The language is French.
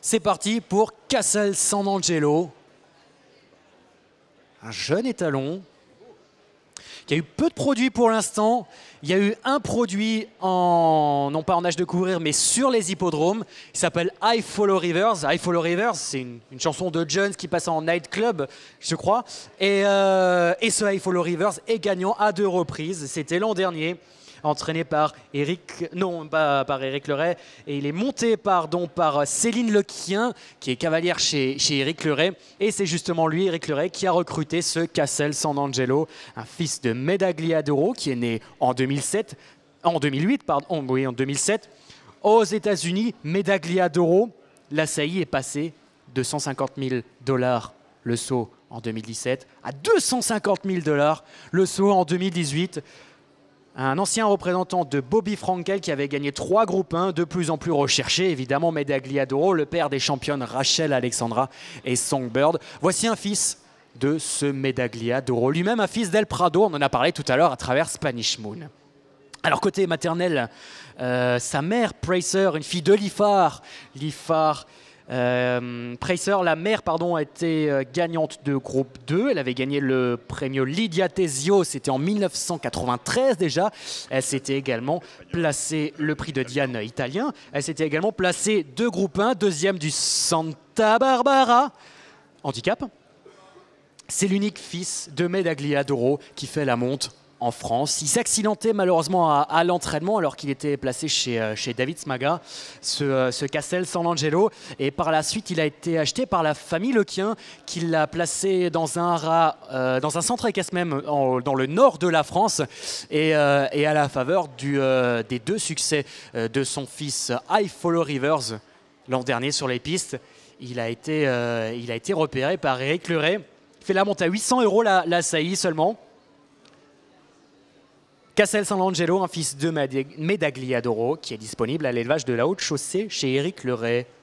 C'est parti pour Castel San Angelo. Un jeune étalon qui a eu peu de produits pour l'instant. Il y a eu un produit, non pas en âge de courir, mais sur les hippodromes. Il s'appelle I Follow Rivers. I Follow Rivers, c'est une chanson de Jones qui passe en nightclub, je crois. Et ce I Follow Rivers est gagnant à 2 reprises. C'était l'an dernier, entraîné par Éric Leray. Et il est monté par Céline Lequien, qui est cavalière chez Éric Leray. Et c'est justement lui, Éric Leray, qui a recruté ce Castel San Angelo, un fils de Medagliadoro, qui est né en 2007, aux États-Unis. Medagliadoro, l'assaillie est passé de $150 000 le saut en 2017 à $250 000 le saut en 2018. Un ancien représentant de Bobby Frankel qui avait gagné 3 groupes 1, de plus en plus recherché, évidemment Medagliadoro, le père des championnes Rachel Alexandra et Songbird. Voici un fils de ce Medagliadoro, lui-même un fils d'El Prado, on en a parlé tout à l'heure à travers Spanish Moon. Alors côté maternel, sa mère Pracer, une fille de Liffard, Pracer, la mère, a été gagnante de groupe 2. Elle avait gagné le Premio Lidia Tesio, c'était en 1993 déjà. Elle s'était également placée, le prix de Diane italien, elle s'était également placée de groupe 1, deuxième du Santa Barbara. Handicap. C'est l'unique fils de Medagliadoro qui fait la monte en France. Il s'accidentait malheureusement à l'entraînement alors qu'il était placé chez David Smaga, ce Castel San Angelo. Et par la suite, il a été acheté par la famille Lequien qui l'a placé dans un centre équestre même dans le nord de la France. Et à la faveur des 2 succès de son fils I Follow Rivers l'an dernier sur les pistes, il a été repéré par Éric Leray. Il fait la monte à 800 € la saillie seulement. Castel San Angelo, un fils de Medagliadoro, qui est disponible à l'élevage de la Haute Chaussée chez Éric Leray.